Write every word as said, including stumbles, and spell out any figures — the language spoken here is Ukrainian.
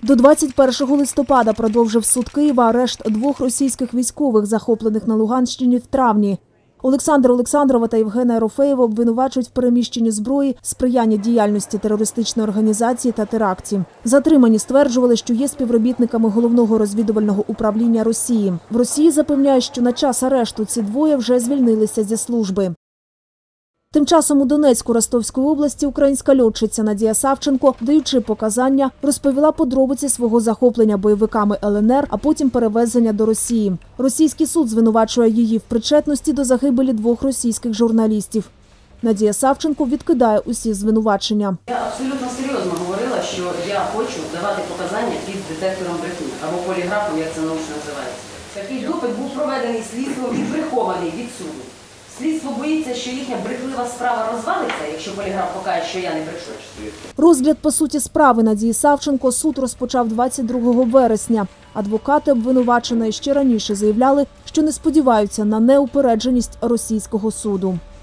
До двадцять першого листопада продовжив суд Києва арешт двох російських військових, захоплених на Луганщині в травні. Олександра Олександрова та Євгена Ерофеєва обвинувачують в переміщенні зброї, сприяння діяльності терористичної організації та теракті. Затримані стверджували, що є співробітниками Головного розвідувального управління Росії. В Росії запевняють, що на час арешту ці двоє вже звільнилися зі служби. Тим часом у Донецьку Ростовської області українська льотчиця Надія Савченко, даючи показання, розповіла подробиці свого захоплення бойовиками Л Н Р, а потім перевезення до Росії. Російський суд звинувачує її в причетності до загибелі двох російських журналістів. Надія Савченко відкидає усі звинувачення. Я абсолютно серйозно говорила, що я хочу давати показання під детектором брехні, або поліграфом, як це научно називається. Такий допит був проведений слідством і прихований від суду. Слідство боїться, що їхня брехлива справа розвалиться, якщо поліграф покаже, що я не брешу. Розгляд по суті справи Надії Савченко суд розпочав двадцять другого вересня. Адвокати обвинуваченої ще раніше заявляли, що не сподіваються на неупередженість російського суду.